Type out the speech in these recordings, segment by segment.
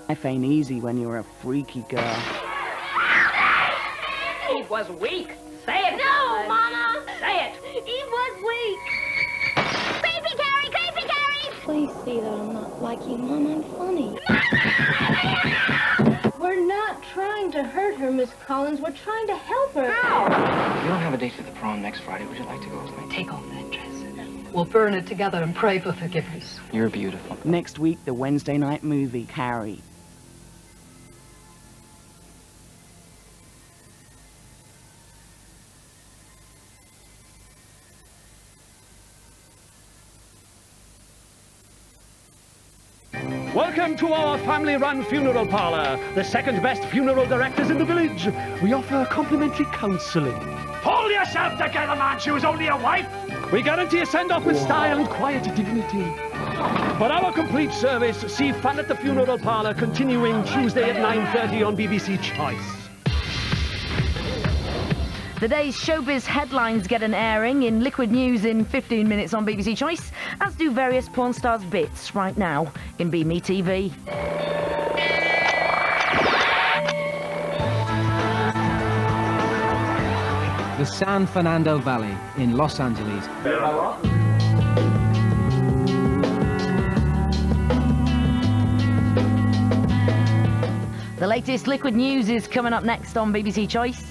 Life ain't easy when you're a freaky girl. He was weak. Say it. No, Mama. Say it. He was weak. Creepy Carrie, Creepy Carrie. Please see that I'm not like you, Mom. I'm funny. We're not trying to hurt her, Miss Collins. We're trying to help her. How? You don't have a date for the prom next Friday. Would you like to go with me? Take off that dress. We'll burn it together and pray for forgiveness. You're beautiful. Next week, the Wednesday night movie, Carrie. Welcome to our family-run funeral parlour, the second best funeral directors in the village. We offer complimentary counselling. Pull yourself together, man. She was only a wife. We guarantee a send-off with style and quiet dignity. For our complete service, see Fun at the Funeral Parlour continuing Tuesday at 9:30 on BBC Choice. The day's showbiz headlines get an airing in Liquid News in 15 minutes on BBC Choice, as do various porn stars' bits right now in BeMeTV. The San Fernando Valley in Los Angeles. The latest Liquid News is coming up next on BBC Choice.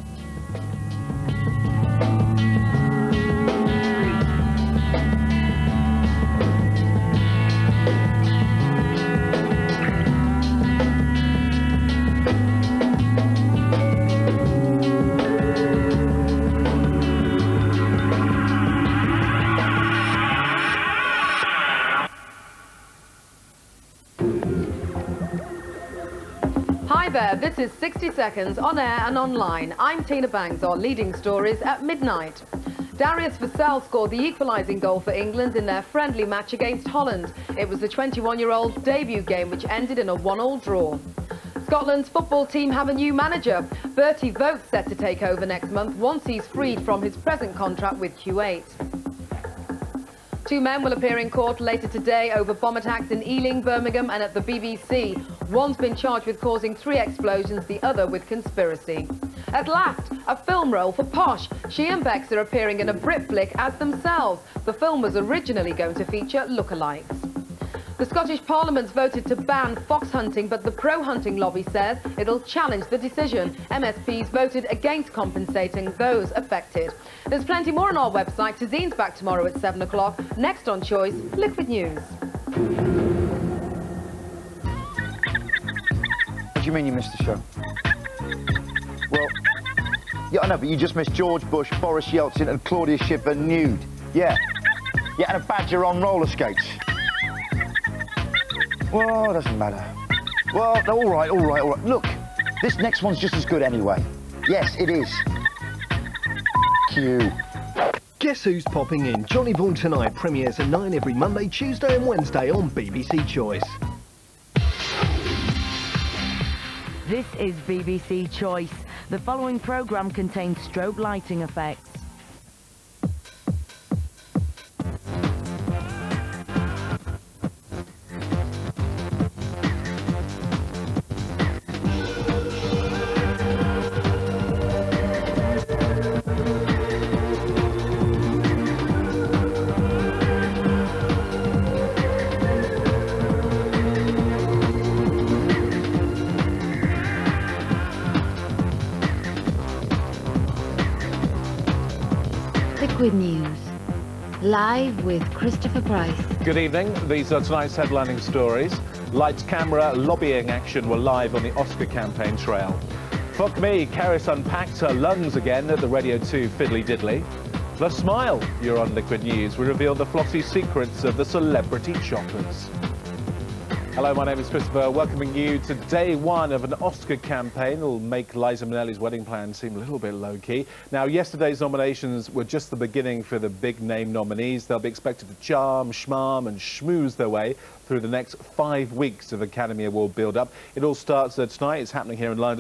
Hi there, this is 60 Seconds on air and online. I'm Tina Banks, our leading stories at midnight. Darius Vassell scored the equalising goal for England in their friendly match against Holland. It was the 21-year-old's debut game, which ended in a 1-1 draw. Scotland's football team have a new manager. Bertie Vogt's set to take over next month once he's freed from his present contract with Q8. Two men will appear in court later today over bomb attacks in Ealing, Birmingham and at the BBC. One's been charged with causing 3 explosions, the other with conspiracy. At last, a film role for Posh. She and Bex are appearing in a Brit flick as themselves. The film was originally going to feature lookalikes. The Scottish Parliament's voted to ban fox hunting, but the pro-hunting lobby says it'll challenge the decision. MSPs voted against compensating those affected. There's plenty more on our website. Tazine's back tomorrow at 7 o'clock. Next on Choice, Liquid News. What do you mean you missed the show? Well, yeah, I know, but you just missed George Bush, Boris Yeltsin and Claudia Schiffer nude. Yeah. Yeah, and a badger on roller skates. Well, it doesn't matter. Well, all right. Look, this next one's just as good anyway. Yes, it is. Q. Guess Who's Popping In? Johnny Vaughn Tonight premieres at 9 every Monday, Tuesday and Wednesday on BBC Choice. This is BBC Choice. The following programme contains strobe lighting effects. Liquid News, live with Christopher Price. Good evening. These are tonight's headlining stories. Lights, camera, lobbying action were live on the Oscar campaign trail. Fuck me, Karis unpacked her lungs again at the Radio 2 Fiddly Diddly. Plus Smile, you're on Liquid News. We reveal the flossy secrets of the celebrity choppers. Hello, my name is Christopher, welcoming you to day one of an Oscar campaign that will make Liza Minnelli's wedding plan seem a little bit low-key. Now, yesterday's nominations were just the beginning for the big-name nominees. They'll be expected to charm, schmarm and schmooze their way through the next 5 weeks of Academy Award build-up. It all starts tonight. It's happening here in London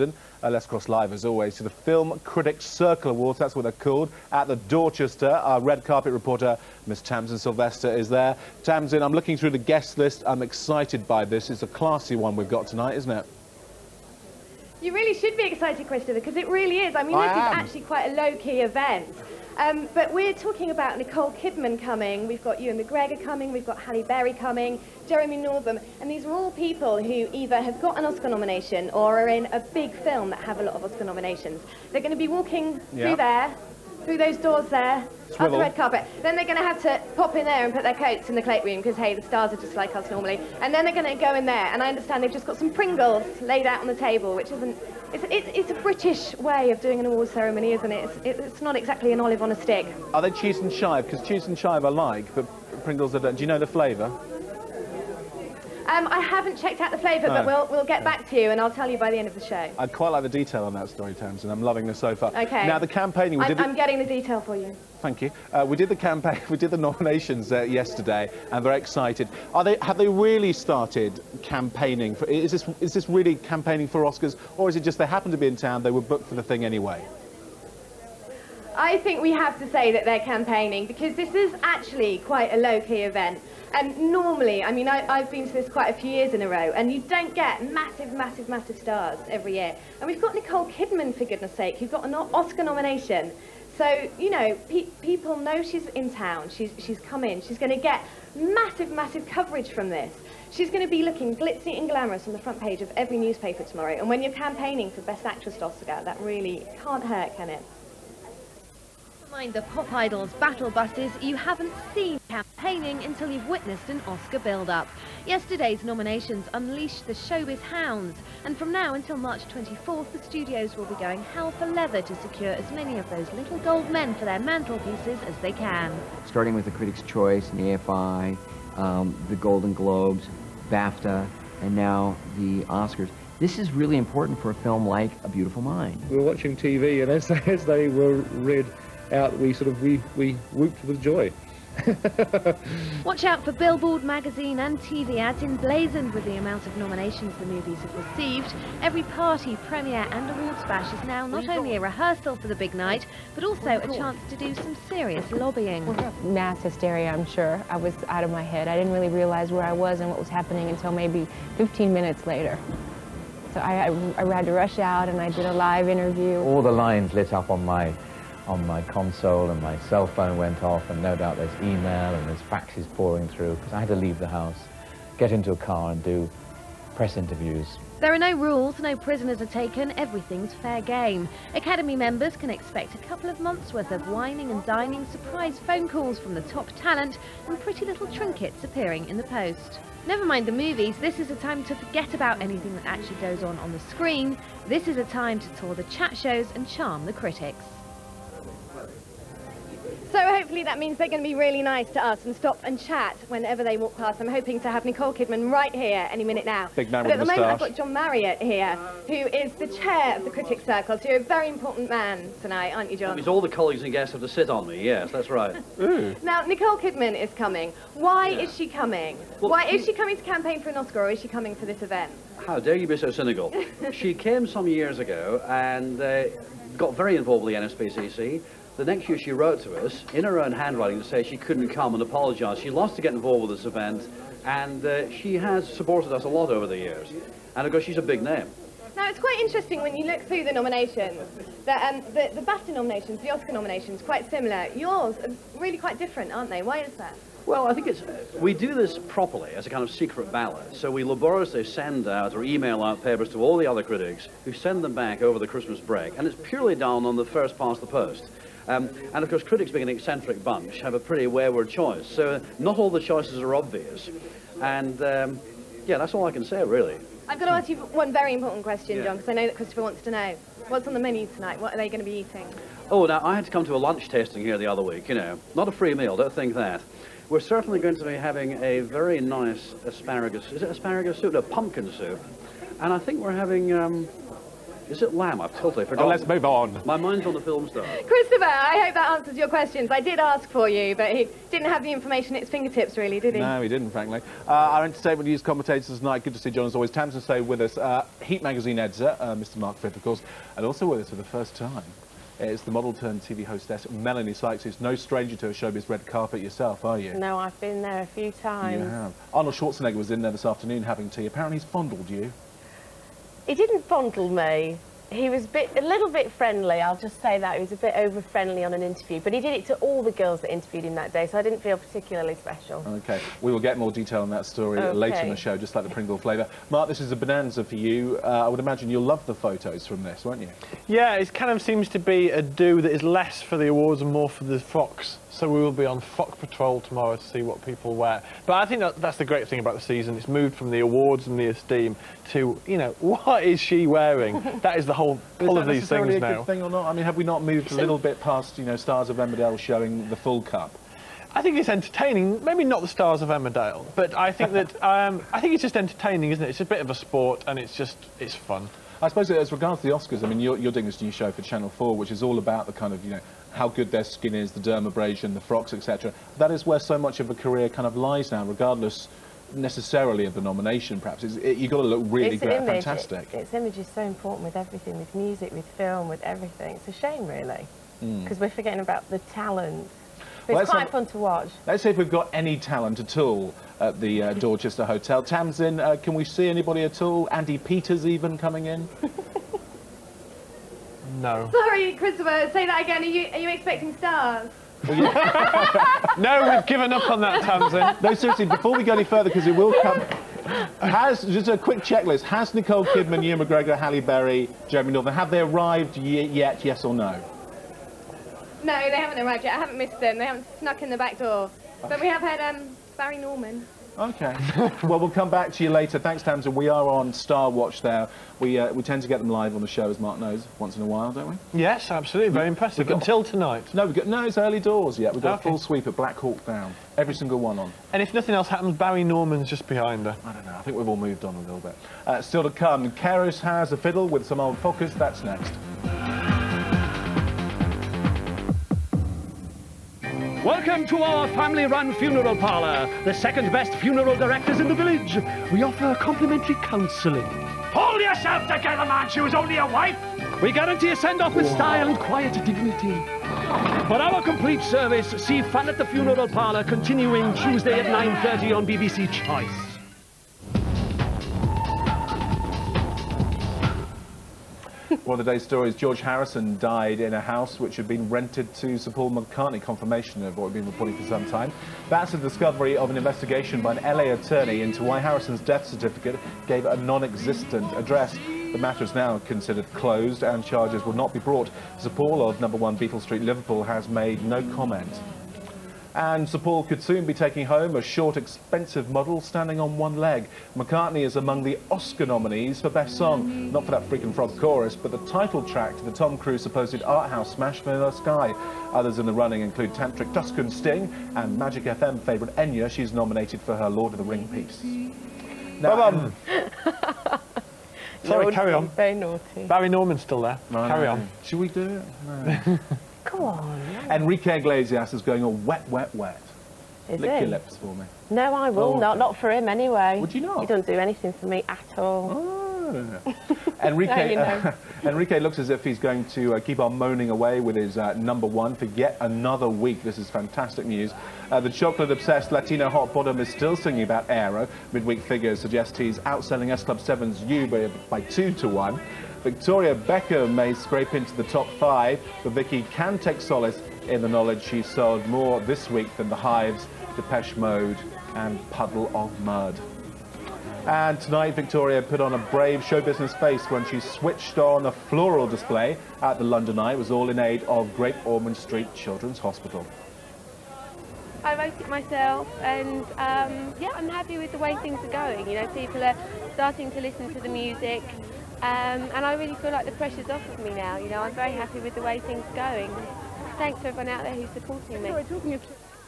Let's cross live, as always, to the Film Critics Circle Awards. That's what they're called, at the Dorchester. Our red carpet reporter, Miss Tamsin Sylvester, is there. Tamsin, I'm looking through the guest list. I'm excited by this. It's a classy one we've got tonight, isn't it? You really should be excited, Christopher, because it really is. I mean, this is actually quite a low-key event. But we're talking about Nicole Kidman coming, we've got Ewan McGregor coming, we've got Halle Berry coming, Jeremy Northam, and these are all people who either have got an Oscar nomination or are in a big film that have a lot of Oscar nominations. They're going to be walking through there, through those doors there, up the red carpet. Then they're going to have to pop in there and put their coats in the cloak room because, hey, the stars are just like us normally. And then they're going to go in there, and I understand they've just got some Pringles laid out on the table, which isn't... It's a British way of doing an awards ceremony, isn't it? It's not exactly an olive on a stick. Are they cheese and chive? Because cheese and chive I like, but Pringles I don't. Do you know the flavour? I haven't checked out the flavour, but we'll get back to you, and I'll tell you by the end of the show. I'd quite like the detail on that story, Tamsin. I'm loving this so far. Okay. Now, the campaigning... I'm getting the detail for you. Thank you. We did the campaign, we did the nominations yesterday, and very excited. Have they really started campaigning for? Is this really campaigning for Oscars, or is it just they happened to be in town, they were booked for the thing anyway? I think we have to say that they're campaigning because this is actually quite a low-key event. And normally, I mean, I've been to this quite a few years in a row, and you don't get massive, massive, massive stars every year. And we've got Nicole Kidman, for goodness sake, who's got an Oscar nomination. So, you know, people know she's in town, she's come in, she's going to get massive, massive coverage from this. She's going to be looking glitzy and glamorous on the front page of every newspaper tomorrow. And when you're campaigning for Best Actress Oscar, that really can't hurt, can it? Mind the pop idols battle buses, you haven't seen campaigning until you've witnessed an Oscar build-up. Yesterday's nominations unleashed the showbiz hounds, and from now until March 24th, the studios will be going hell for leather to secure as many of those little gold men for their mantelpieces as they can. Starting with the Critics' Choice and the AFI, the Golden Globes, BAFTA, and now the Oscars. This is really important for a film like A Beautiful Mind. We were watching TV, and as they were read out, we whooped with joy. Watch out for Billboard magazine and TV ads emblazoned with the amount of nominations the movies have received. Every party, premiere and awards bash is now not only a rehearsal for the big night, but also a chance to do some serious lobbying. Mass hysteria, I'm sure. I was out of my head. I didn't really realize where I was and what was happening until maybe 15 minutes later. So I had to rush out, and I did a live interview. All the lines lit up on my console, and my cell phone went off, and no doubt there's email and there's faxes pouring through, because I had to leave the house, get into a car and do press interviews. There are no rules, no prisoners are taken, everything's fair game. Academy members can expect a couple of months' worth of whining and dining, surprise phone calls from the top talent, and pretty little trinkets appearing in the post. Never mind the movies, this is a time to forget about anything that actually goes on the screen. This is a time to tour the chat shows and charm the critics. So hopefully that means they're going to be really nice to us and stop and chat whenever they walk past. I'm hoping to have Nicole Kidman right here any minute now. Big man but with at the moment moustache. I've got John Marriott here, who is the chair of the Critics Circle. So you're a very important man tonight, aren't you, John? That means all the colleagues and guests have to sit on me, yes, that's right. Now, Nicole Kidman is coming. Why is she coming? Well, Why is she coming to campaign for an Oscar, or is she coming for this event? How dare you be so cynical? She came some years ago and got very involved with the NSPCC. The next year she wrote to us in her own handwriting to say she couldn't come and apologise. She lost to get involved with this event, and she has supported us a lot over the years. And of course she's a big name. Now, it's quite interesting when you look through the nominations, that the BAFTA nominations, the Oscar nominations, quite similar. Yours are really quite different, aren't they? Why is that? Well, I think we do this properly as a kind of secret ballot. So we laboriously send out or email out papers to all the other critics who send them back over the Christmas break. And it's purely done on the first past the post. And of course, critics, being an eccentric bunch, have a pretty wayward choice. So not all the choices are obvious. And yeah, that's all I can say, really. I've got to ask you one very important question, John, because I know that Christopher wants to know. What's on the menu tonight? What are they going to be eating? Oh, now, I had to come to a lunch tasting here the other week, you know. Not a free meal, don't think that. We're certainly going to be having a very nice asparagus. Is it asparagus soup? No, pumpkin soup. And I think we're having Is it lamb? I've totally forgotten. Oh, let's move on. My mind's on the film star. Christopher, I hope that answers your questions. I did ask for you, but he didn't have the information at his fingertips, really, did he? No, he didn't, frankly. Our entertainment news commentators tonight. Good to see John, as always. Tamsin stay with us. Heat magazine editor, Mr. Mark Fripp, of course, and also with us for the first time. It's the model-turned-TV hostess, Melanie Sykes, who's no stranger to a showbiz red carpet yourself, are you? No, I've been there a few times. You have. Arnold Schwarzenegger was in there this afternoon having tea. Apparently he's fondled you. He didn't fondle me. He was a little bit friendly, I'll just say that. He was a bit over-friendly on an interview, but he did it to all the girls that interviewed him that day, so I didn't feel particularly special. OK, we will get more detail on that story later in the show, just like the Pringle flavour. Mark, this is a bonanza for you. I would imagine you'll love the photos from this, won't you? Yeah, it kind of seems to be a do that is less for the awards and more for the Fox. So we will be on Fox Patrol tomorrow to see what people wear. But I think that's the great thing about the season. It's moved from the awards and the esteem to, you know, what is she wearing? That is the whole pull of these things now. Is that a good thing or not? I mean, have we not moved a little bit past, you know, Stars of Emmerdale showing the full cup? I think it's entertaining. Maybe not the Stars of Emmerdale, but I think that I think it's just entertaining, isn't it? It's a bit of a sport, and it's fun. I suppose as regards to the Oscars, I mean, you're doing this new show for Channel 4, which is all about the kind of, you know, how good their skin is, the dermabrasion, the frocks, etc. That is where so much of a career kind of lies now, regardless necessarily of the nomination, perhaps. You've got to look really great, fantastic. Its image is so important with everything, with music, with film, with everything. It's a shame, really, because we're forgetting about the talent. But it's quite fun to watch. Let's see if we've got any talent at all at the Dorchester Hotel. Tamsin, can we see anybody at all? Andy Peters even coming in? No. Sorry, Christopher, say that again. Are you expecting stars? Well, yeah. No, we've given up on that, Tamsin. No, seriously, before we go any further, because it will come... just a quick checklist. Has Nicole Kidman, Ewan McGregor, Halle Berry, Jeremy Northern, have they arrived yet, yes or no? No, they haven't arrived yet. I haven't missed them. They haven't snuck in the back door. But we have had Barry Norman. OK. Well, we'll come back to you later. Thanks, Tamsin. We are on Star Watch there. We tend to get them live on the show, as Mark knows, once in a while, don't we? Yes, absolutely. Very impressive. Until tonight. No, it's early doors yet. We've got a full sweep at Black Hawk Down. Every single one on. And if nothing else happens, Barry Norman's just behind her. I don't know. I think we've all moved on a little bit. Still to come, Keris has a fiddle with some old focus. That's next. Welcome to our family-run funeral parlour, the second best funeral directors in the village. We offer complimentary counselling. Pull yourself together, man. She was only a wife. We guarantee a send-off with style and quiet dignity. For our complete service, see Fun at the Funeral Parlour continuing Tuesday at 9:30 on BBC Choice. One of the day's stories, George Harrison died in a house which had been rented to Sir Paul McCartney, confirmation of what we've been reporting for some time. That's the discovery of an investigation by an LA attorney into why Harrison's death certificate gave a non-existent address. The matter is now considered closed and charges will not be brought. Sir Paul of number 1 Beetle Street, Liverpool, has made no comment. And Sir Paul could soon be taking home a short, expensive model standing on one leg. McCartney is among the Oscar nominees for Best Song, not for that Freakin' Frog chorus, but the title track to the Tom Cruise supposed art house smash Vanilla Sky. Others in the running include Tantric Tuskun Sting and Magic FM favourite Enya. She's nominated for her Lord of the Ring piece. Now, Sorry, naughty, carry on. Very naughty. Barry Norman's still there. No, carry no. on. Should we do it? No. Come on. Enrique Iglesias is going all wet, wet, wet. Is Lick he? your lips for me. No, I will not. Not for him, anyway. Would you not? He doesn't do anything for me at all. Oh. Enrique, Enrique looks as if he's going to keep on moaning away with his number 1 for yet another week. This is fantastic news. The chocolate-obsessed Latino hot bottom is still singing about Aero. Midweek figures suggest he's outselling S Club 7's You by 2-1. Victoria Beckham may scrape into the top 5, but Vicky can take solace in the knowledge she sold more this week than The Hives, Depeche Mode and Puddle of Mud. And tonight, Victoria put on a brave show business face when she switched on a floral display at the London Eye. It was all in aid of Great Ormond Street Children's Hospital. I wrote it myself, and yeah, I'm happy with the way things are going. You know, people are starting to listen to the music. And I really feel like the pressure's off of me now. You know, I'm very happy with the way things are going. Thanks to everyone out there who's supporting me.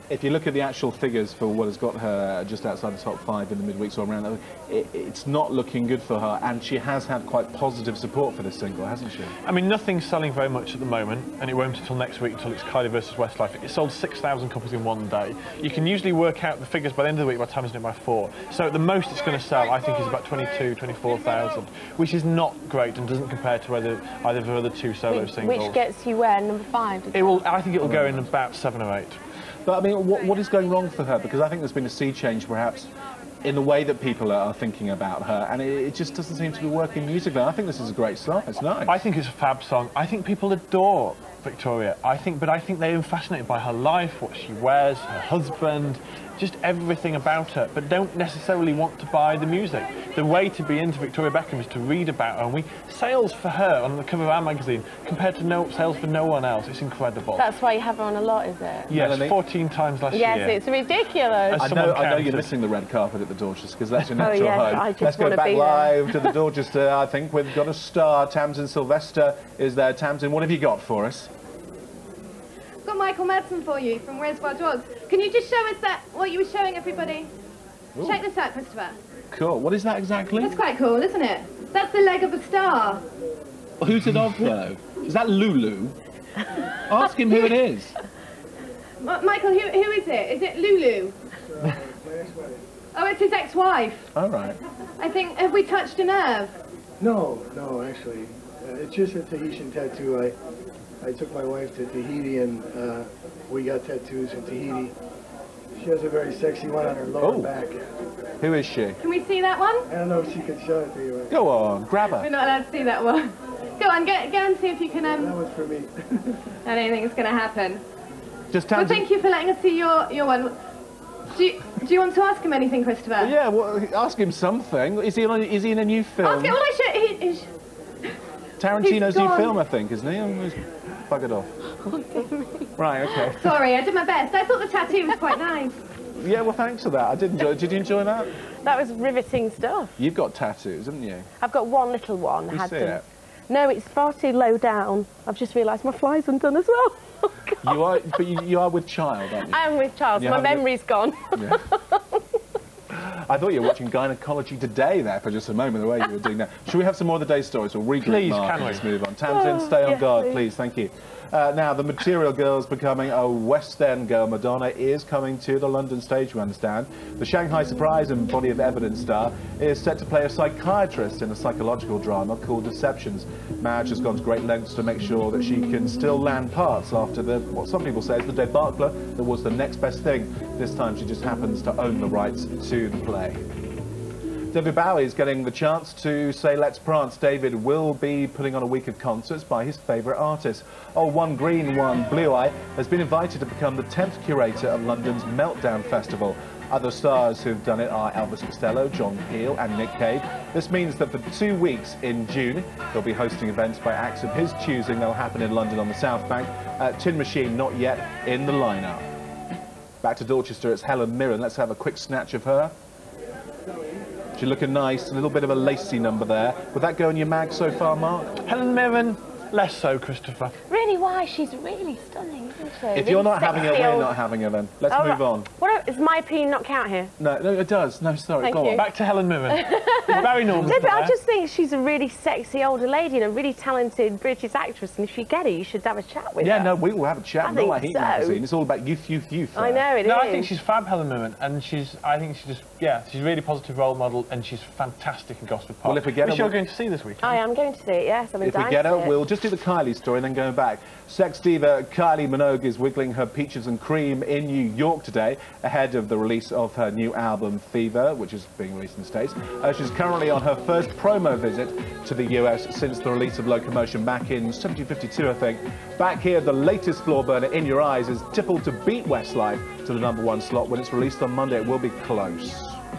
if you look at the actual figures for what has got her just outside the top 5 in the midweek, so around, it's not looking good for her, and she has had quite positive support for this single, hasn't she? I mean, nothing's selling very much at the moment, and it won't until next week, until it's Kylie versus Westlife. It sold 6,000 copies in one day. You can usually work out the figures by the end of the week by Tamsin it by 4. So at the most it's going to sell, I think, is about 22, 24,000, which is not great and doesn't compare to either of her other 2 solo singles. Which gets you where, number 5? I think it will go in about 7 or 8. But I mean, what is going wrong for her? Because I think there's been a sea change, perhaps, in the way that people are thinking about her, and it just doesn't seem to be working musically. I think this is a great song. It's nice. I think it's a fab song. I think people adore Victoria. But I think they're fascinated by her life, what she wears, her husband, just everything about her, but don't necessarily want to buy the music. The way to be into Victoria Beckham is to read about her, and sales for her on the cover of our magazine compared to sales for no one else. It's incredible. That's why you have her on a lot, is it? Yes, 14 times last year. Yes, it's ridiculous. I know you're missing the red carpet at the Dorchester, because that's your natural home. I just Let's go wanna back be live to the Dorchester. I think we've got a star. Tamsin Sylvester is there. Tamsin, what have you got for us? I've got Michael Madsen for you from Reservoir Dogs. Can you just show us what you were showing everybody? Ooh. Check this out, Christopher. Cool. What is that exactly? That's quite cool, isn't it? That's the leg of a star. Who's it of, though? Is that Lulu? Ask him who it is. Michael, who is it? Is it Lulu? Oh, it's his ex-wife. All right. I think, have we touched a nerve? No, actually. It's just a Tahitian tattoo. I took my wife to Tahiti, and we got tattoos in Tahiti. She has a very sexy one on her lower back. Who is she? Can we see that one? I don't know if she could show it to you. Right? Go on, grab her. We're not allowed to see that one. Go on, go and see if you can... That one's for me. I don't think it's going to happen. Just well, thank you for letting us see your one. Do you want to ask him anything, Christopher? Yeah, well, ask him something. Is he in a new film? Ask him. Well, Tarantino's new film, I think, isn't he? He's buggered off. Right, okay. Sorry, I did my best. I thought the tattoo was quite nice. Yeah, well, thanks for that. I did enjoy it. Did you enjoy that? That was riveting stuff. You've got tattoos, haven't you? I've got one little one. You see it? No, it's far too low down. I've just realised my fly's undone as well. Oh, you are, but you are with child, aren't you? I am with child, so my memory's gone. Yeah. I thought you were watching Gynecology Today there for just a moment, the way you were doing that. Should we have some more of the day stories? We'll regroup, Mark, and just move on. Tamsin, stay on guard, please. Thank you. Now, the Material Girl's becoming a West End girl. Madonna is coming to the London stage, we understand. The Shanghai Surprise and Body of Evidence star is set to play a psychiatrist in a psychological drama called Deceptions. Madge has gone to great lengths to make sure that she can still land parts after what some people say is the debacle that was the next best thing. This time she just happens to own the rights to the play. David Bowie is getting the chance to say let's prance. David will be putting on a week of concerts by his favourite artists. Oh, One Green, One Blue Eye has been invited to become the 10th curator of London's Meltdown Festival. Other stars who've done it are Elvis Costello, John Peel and Nick Cave. This means that for 2 weeks in June, he'll be hosting events by acts of his choosing. They'll happen in London on the South Bank. Tin Machine not yet in the lineup. Back to Dorchester, it's Helen Mirren. Let's have a quick snatch of her. She's looking nice, a little bit of a lacy number there. Would that go in your mag so far, Mark? Helen Mirren, less so, Christopher. Really, why? She's really stunning, isn't she? If you're not having her, we're not having her then. Let's move on. Does my opinion not count here? No, it does. No, sorry, Thank go you. on. Back to Helen Mirren. It's very normal. No, but I just think she's a really sexy older lady and a really talented British actress, and if you get her, you should have a chat with her. Yeah, no, we will have a chat. I think like Heat magazine. It's all about youth. I know, it is. No, I think she's fab, Helen Mirren, and I think she's a really positive role model, and she's fantastic in Gosford Park. Well, if we get her, you're going to see this weekend. I am going to see it, yes. If we get her, we'll just do the Kylie story and then go back. Sex diva Kylie Minogue is wiggling her peaches and cream in New York today ahead of the release of her new album Fever, which is being released in the States. She's currently on her first promo visit to the US since the release of Locomotion back in 1752, I think. Back here, the latest floor burner, In Your Eyes, is tippled to beat Westlife to the #1 slot. When it's released on Monday, it will be close.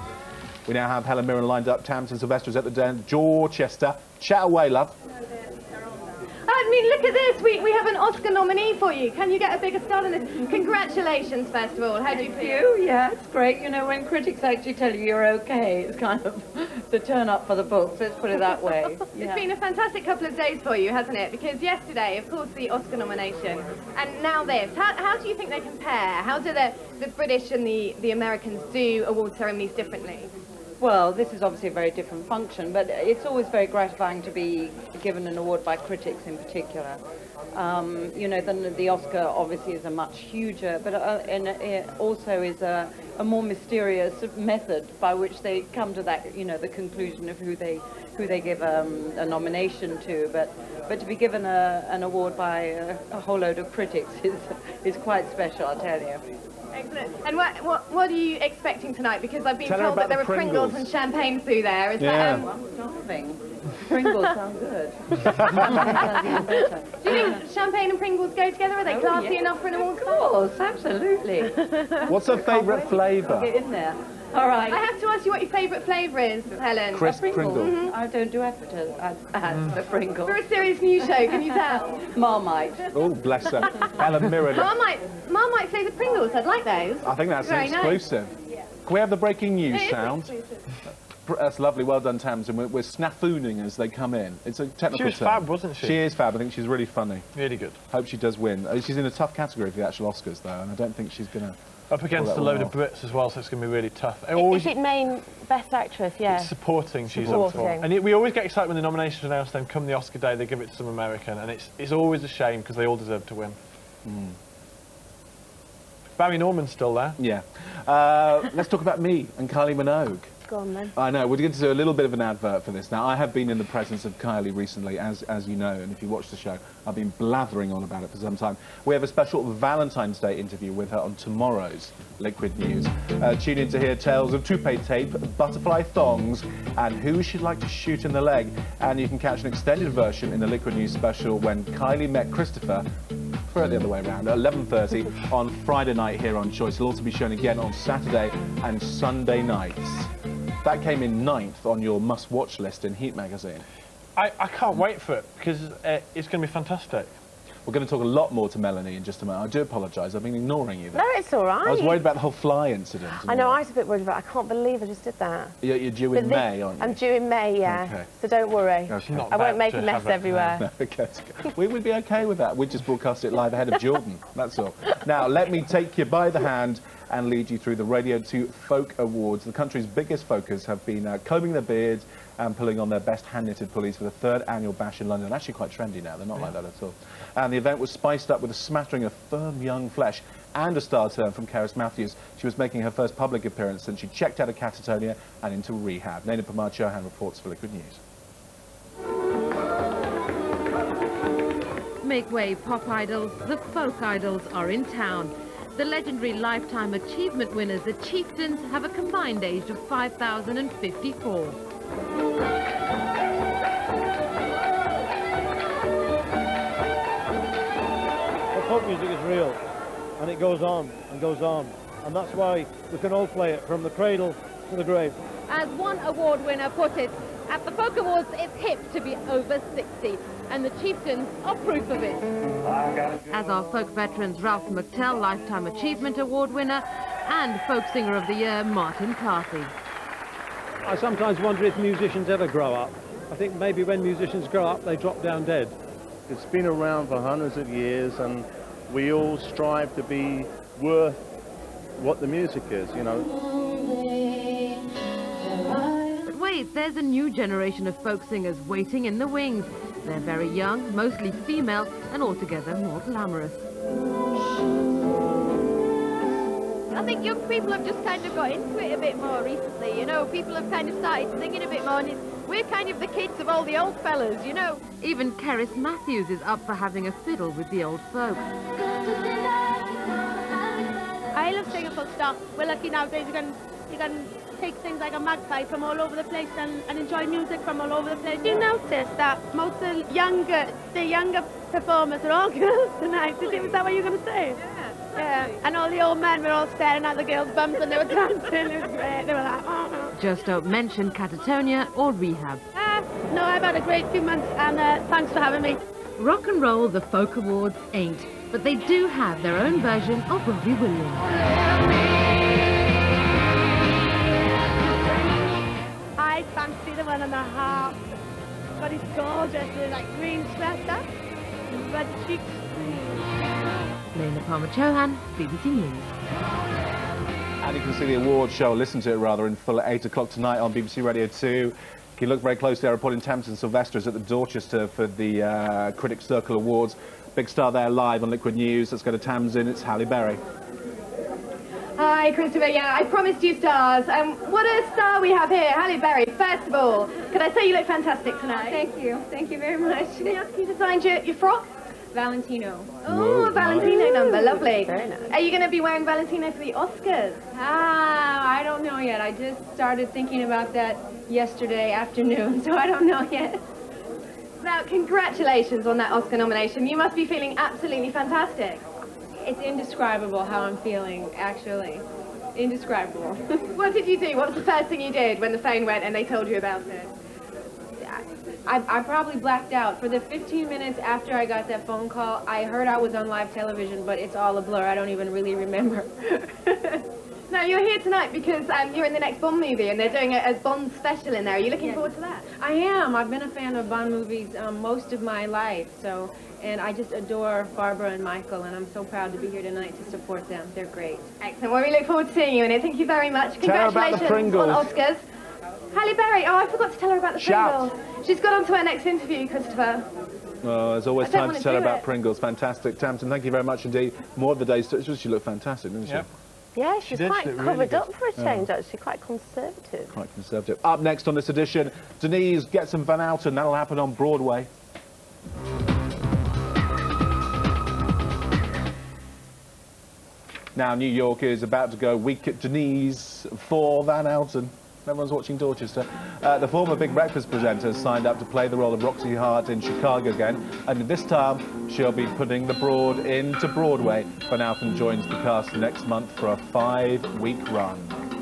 We now have Helen Mirren lined up. Tamsin Sylvester is at the den. Dorchester. Chat away, love. mean, look at this. We have an Oscar nominee for you. Can you get a bigger star than this? Congratulations, first of all. How do you feel? Yeah, it's great. You know, when critics actually tell you you're okay, it's kind of the turn up for the books. Let's put it that way. Yeah. It's been a fantastic couple of days for you, hasn't it? Because yesterday, of course, the Oscar nomination, and now this. How do you think they compare? How do the British and the Americans do award ceremonies differently? Well, this is obviously a very different function, but it's always very gratifying to be given an award by critics in particular. You know, the Oscar obviously is a much huger, but and it also is a more mysterious method by which they come to that, you know, the conclusion of who they give a nomination to. But to be given an award by a whole load of critics is quite special, I'll tell you. Excellent. And what are you expecting tonight? Because I've been told that there were Pringles and champagne through there. Is that, I'm starving. Pringles sound good. Do you think champagne and Pringles go together? Are they classy enough for an award? Of course, absolutely. What's her favourite flavour? Get in there. All right. I have to ask you what your favourite flavour is, Helen. Crisp Pringle. Mm-hmm. I don't do ads for Pringles. For a serious news show, can you tell? Marmite. Oh, bless her. Helen mirrored it. Marmite flavoured Pringles, I'd like those. I think that's Very exclusive. Nice. Yeah. Can we have the breaking news It is sound? exclusive. That's lovely. Well done, Tamsin. We're snaffooning as they come in. It's a technical term. She was fab, wasn't she? She is fab. I think she's really funny. Really good. Hope she does win. She's in a tough category for the actual Oscars, though, and I don't think she's going to... Up against a load of Brits as well, so it's going to be really tough. Is it main Best Actress? Yeah. It's supporting she's up for. And we always get excited when the nominations are announced, then come the Oscar day, they give it to some American, and it's always a shame because they all deserve to win. Mm. Barry Norman's still there. Yeah. Let's talk about me and Kylie Minogue. Go on, then. I know, we're going to do a little bit of an advert for this. Now, I have been in the presence of Kylie recently, as you know, and if you watch the show, I've been blathering on about it for some time. We have a special Valentine's Day interview with her on tomorrow's Liquid News. Tune in to hear tales of toupee tape, butterfly thongs, and who she'd like to shoot in the leg. And you can catch an extended version in the Liquid News special when Kylie met Christopher, throw it the other way around, at 11:30 on Friday night here on Choice. It'll also be shown again on Saturday and Sunday nights. That came in 9th on your must-watch list in Heat magazine. I can't wait for it, because it's going to be fantastic. We're going to talk a lot more to Melanie in just a moment. I do apologise, I've been ignoring you there. No, it's all right. I was worried about the whole fly incident. I know, I was a bit worried about it. I can't believe I just did that. You're due in May, aren't you? I'm due in May, yeah. Okay. So don't worry. Okay. I won't make a mess everywhere. No, okay. We would be okay with that. We'd just broadcast it live ahead of Jordan, that's all. Now, let me take you by the hand and lead you through the Radio 2 Folk Awards. The country's biggest folkers have been combing their beards and pulling on their best hand-knitted pulleys for the 3rd annual bash in London. Actually quite trendy now, they're not like that at all. And the event was spiced up with a smattering of firm young flesh and a star turn from Cerys Matthews. She was making her first public appearance since she checked out of Catatonia and into rehab. Nana Pamar-Chohan reports for Liquid News. Make way, pop idols. The folk idols are in town. The legendary Lifetime Achievement winners, the Chieftains, have a combined age of 5,054. Folk music is real, and it goes on and goes on, and that's why we can all play it from the cradle to the grave. As one award winner put it, at the Folk Awards it's hip to be over 60, and the Chieftains are proof of it. As are folk veterans Ralph McTell, Lifetime Achievement Award winner, and Folk Singer of the Year Martin Carthy. I sometimes wonder if musicians ever grow up. I think maybe when musicians grow up they drop down dead. It's been around for hundreds of years, and we all strive to be worth what the music is, you know. But wait, there's a new generation of folk singers waiting in the wings. They're very young, mostly female, and altogether more glamorous. I think young people have just kind of got into it a bit more recently, you know. People have kind of started singing a bit more, and we're kind of the kids of all the old fellas, you know. Even Cerys Matthews is up for having a fiddle with the old folk. I love singing folk stuff. We're lucky nowadays you can take things like a magpie from all over the place and enjoy music from all over the place. You notice that most of the younger performers are all girls tonight. Is that what you're going to say? Yeah. And all the old men were all staring at the girls' bums and they were dancing. It was great. They were like, oh. Just don't mention Catatonia or rehab. No, I've had a great few months, and thanks for having me. Rock and roll, the Folk Awards ain't, but they do have their own version of Robbie Williams. I fancy the one on the harp, but it's gorgeous with like green sweater, red cheeks. Lena Palmer-Chohan, BBC News. And you can see the awards show, listen to it rather, in full at 8 o'clock tonight on BBC Radio 2. If you look very closely, they're reporting Tamsin Sylvester is at the Dorchester for the Critics' Circle Awards. Big star there live on Liquid News. Let's go to Tamsin. It's Halle Berry. Hi, Christopher. Yeah, I promised you stars. What a star we have here, Halle Berry. First of all, could I say you look fantastic tonight? Thank you. Thank you very much. Can I ask you to sign your frock? Valentino. Oh, Valentino number. Lovely. Very nice. Are you going to be wearing Valentino for the Oscars? I don't know yet. I just started thinking about that yesterday afternoon, so I don't know yet. Now, congratulations on that Oscar nomination. You must be feeling absolutely fantastic. It's indescribable how I'm feeling, actually. Indescribable. What did you do? What was the first thing you did when the phone went and they told you about it? I probably blacked out. For the 15 minutes after I got that phone call, I heard I was on live television, but it's all a blur. I don't even really remember. Now, you're here tonight because you're in the next Bond movie and they're doing a Bond special in there. Are you looking forward to that? I am. I've been a fan of Bond movies most of my life, and I just adore Barbara and Michael, and I'm so proud to be here tonight to support them. They're great. Excellent. Well, we look forward to seeing you in it. Thank you very much. Tell her about the Congratulations Pringles. on Oscars. Halle Berry. Oh, I forgot to tell her about the Shout. Pringles. She's got on to her next interview, Christopher. Oh, there's always I don't time wanna to tell her do about it. Pringles. Fantastic. Tamsin, thank you very much indeed. More of the days. She looked fantastic, didn't she? Yep. Yeah, she's did, quite she looked covered really up good. for a change, actually, quite conservative. Quite conservative. Up next on this edition, Denise gets some Van Outen. That'll happen on Broadway. Now, New York is about to go week at Denise for Van Outen. Everyone's watching Dorchester. The former Big Breakfast presenter has signed up to play the role of Roxy Hart in Chicago again, and this time she'll be putting the Broad into Broadway. Van Outen joins the cast next month for a 5-week run.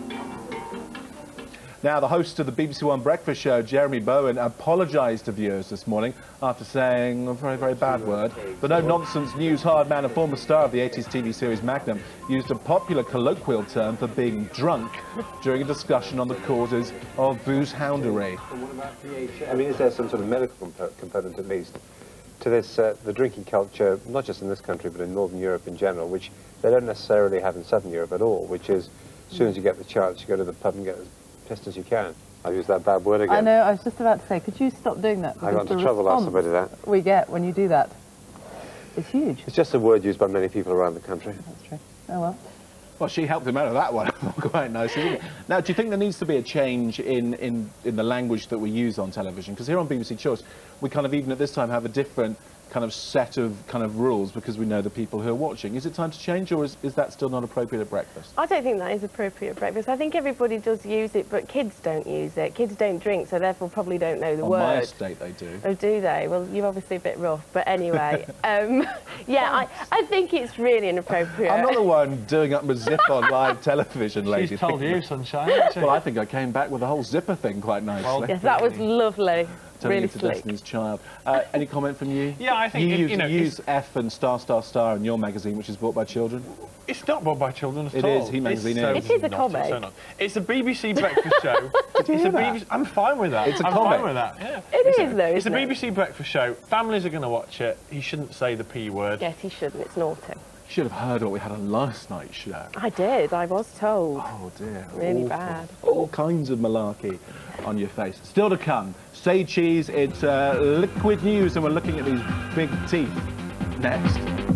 Now, the host of the BBC One Breakfast Show, Jeremy Bowen, apologised to viewers this morning after saying a very, very bad word. The no-nonsense news hard man and former star of the 80s TV series Magnum used a popular colloquial term for being drunk during a discussion on the causes of booze houndery. I mean, is there some sort of medical component, at least, to this, the drinking culture, not just in this country, but in Northern Europe in general, which they don't necessarily have in Southern Europe at all, which is, as soon as you get the chance, you go to the pub and get as pissed as you can. I've used that bad word again. I know, I was just about to say, could you stop doing that? I got Because into trouble last time I did that. we get when you do that, it's huge. It's just a word used by many people around the country. That's true. Oh, well. Well, she helped him out of that one. Quite nice, isn't it? Now, do you think there needs to be a change in the language that we use on television? Because here on BBC Choice, we kind of, even at this time, have a different kind of set of kind of rules because we know the people who are watching. Is it time to change, or is that still not appropriate at breakfast? I don't think that is appropriate at breakfast. I think everybody does use it, but kids don't use it. Kids don't drink, so therefore probably don't know the word. On my estate, they do. Oh, do they? Well, you're obviously a bit rough, but anyway. Yeah, I think it's really inappropriate. I'm not the one doing up my zip on live television, lady. She's told you, sunshine, hasn't she? Well, I think I came back with the whole zipper thing quite nicely. Well, yes, that was lovely. Turning Really into slick. Destiny's Child. Any comment from you? Yeah, I think you it, use F and star in your magazine, which is bought by children. It's not bought by children at It all. is. He magazine It is a comic. It's so not. It's a BBC breakfast show. Did you hear that? BBC, I'm fine with that. It's a I'm comic. fine with that. Yeah. It is, though, It's a isn't it? BBC breakfast show. Families are going to watch it. He shouldn't say the P word. Yes, he shouldn't. It's naughty. You should have heard what we had on last night's show. I did. I was told. Oh, dear. Really Awful. bad. All kinds of malarkey on your face. Still to come. Say cheese. It's Liquid News, and we're looking at these big teeth. Next.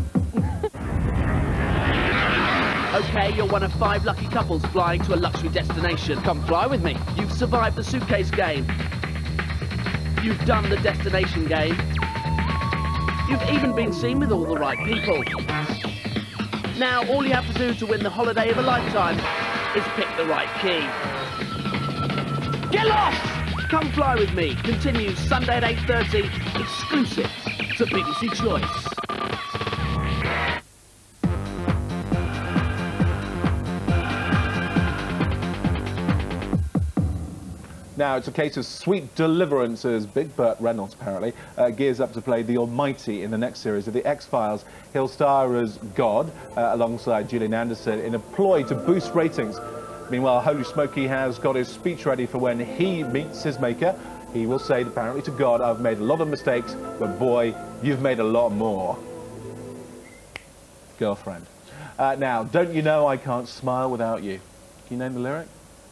Okay, you're one of 5 lucky couples flying to a luxury destination. Come fly with me. You've survived the suitcase game. You've done the destination game. You've even been seen with all the right people. Now, all you have to do to win the holiday of a lifetime is pick the right key. Get lost! Come fly with me. Continues Sunday at 8:30, exclusive to BBC Choice. Now, it's a case of sweet deliverance as Big Burt Reynolds, apparently, gears up to play the Almighty in the next series of The X-Files. He'll star as God, alongside Gillian Anderson, in a ploy to boost ratings. Meanwhile, Holy Smokey has got his speech ready for when he meets his maker. He will say, apparently, to God, I've made a lot of mistakes, but boy, you've made a lot more. Girlfriend. Now, don't you know I can't smile without you? Can you name the lyric?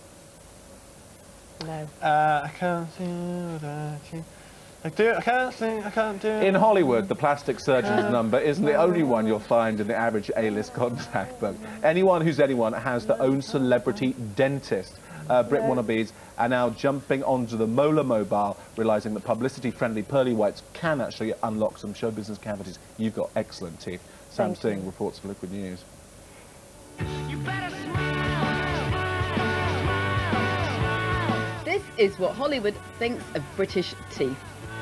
No. I can't sing without you. I can't sing, I can't do it. In Hollywood, the plastic surgeon's number isn't the only one you'll find in the average A-list contact book. Anyone who's anyone has their own celebrity dentist. Brit wannabes are now jumping onto the Molar Mobile, realising that publicity-friendly pearly whites can actually unlock some show business cavities. You've got excellent teeth. Sam Singh reports for Liquid News. This is what Hollywood thinks of British teeth.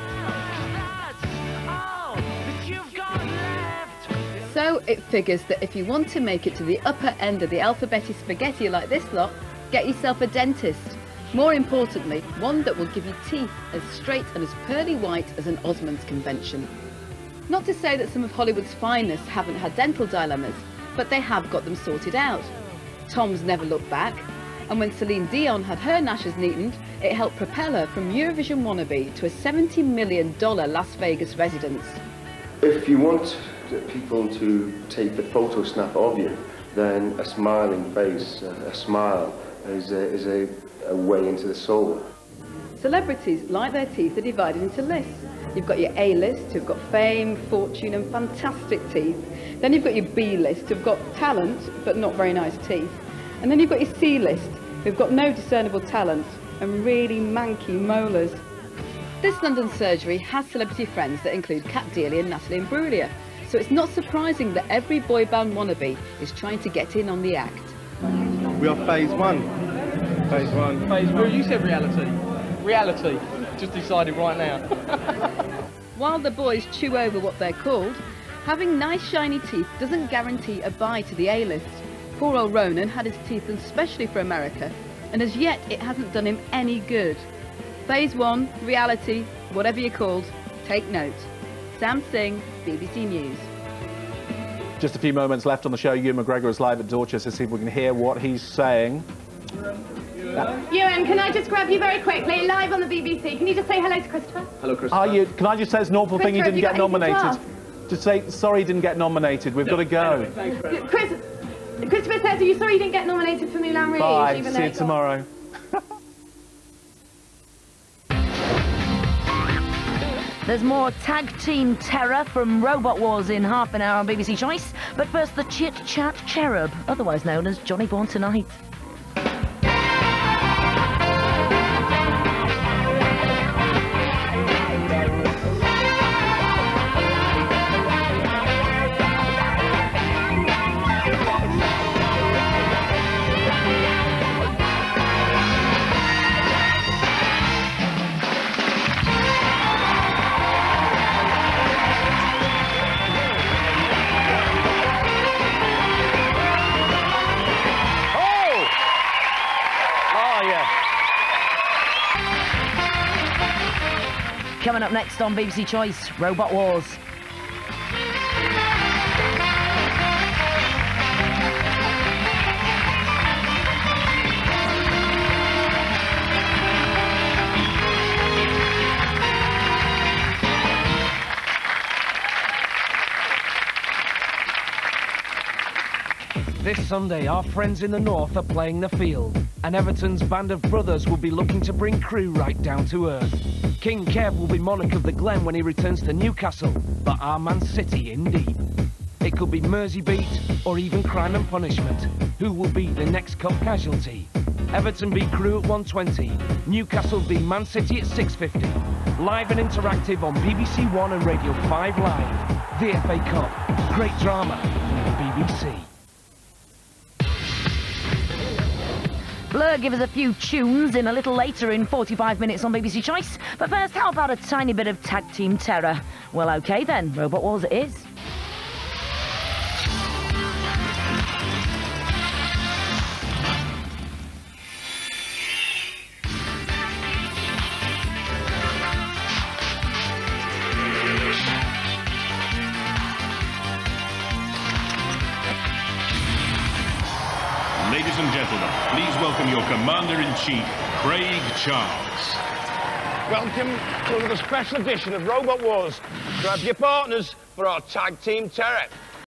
So it figures that if you want to make it to the upper end of the alphabetic spaghetti like this lot, get yourself a dentist. More importantly, one that will give you teeth as straight and as pearly white as an Osmond's convention. Not to say that some of Hollywood's finest haven't had dental dilemmas, but they have got them sorted out. Tom's never looked back, and when Celine Dion had her gnashes neatened, it helped propel her from Eurovision wannabe to a $70 million Las Vegas residence. If you want people to take the photo snap of you, then a smiling face, a smile, is a way into the soul. Celebrities, like their teeth, are divided into lists. You've got your A-list, who've got fame, fortune and fantastic teeth. Then you've got your B-list, who've got talent, but not very nice teeth. And then you've got your C-list, who've got no discernible talent and really manky molars. This London surgery has celebrity friends that include Kat Deeley and Natalie Imbruglia. So it's not surprising that every boy band wannabe is trying to get in on the act. We are phase one. Phase one. Phase one. You said reality. Reality. Just decided right now. While the boys chew over what they're called, having nice shiny teeth doesn't guarantee a bye to the A-list. Poor old Ronan had his teeth done specially for America, and as yet it hasn't done him any good. Phase one, reality, whatever you're called, take note. Sam Singh, BBC News. Just a few moments left on the show. Ewan McGregor is live at Dorchester to see if we can hear what he's saying. Ewan, can I just grab you very quickly, live on the BBC? Can you just say hello to Christopher? Hello, Christopher. Can I just say it's an awful thing he didn't get nominated? Just say, sorry he didn't get nominated. We've got to go. Christopher says, are you sorry you didn't get nominated for Moulin Rouge? Bye. See you tomorrow. There's more tag team terror from Robot Wars in half an hour on BBC Choice. But first, the Chit Chat Cherub, otherwise known as Johnny Born Tonight. Coming up next on BBC Choice, Robot Wars. This Sunday, our friends in the north are playing the field, and Everton's band of brothers will be looking to bring Crewe right down to earth. King Kev will be monarch of the Glen when he returns to Newcastle, but our Man City in deep. It could be Merseybeat or even Crime and Punishment. Who will be the next cup casualty? Everton beat Crewe at 1:20, Newcastle beat Man City at 6:50. Live and interactive on BBC One and Radio 5 Live. The FA Cup. Great drama from the BBC. Blur give us a few tunes in a little later in 45 minutes on BBC Choice. But first, how about a tiny bit of tag team terror? Well, OK then, Robot Wars it is. Ladies and gentlemen, please welcome your Commander-in-Chief, Craig Charles. Welcome to another special edition of Robot Wars. Grab your partners for our tag team terror.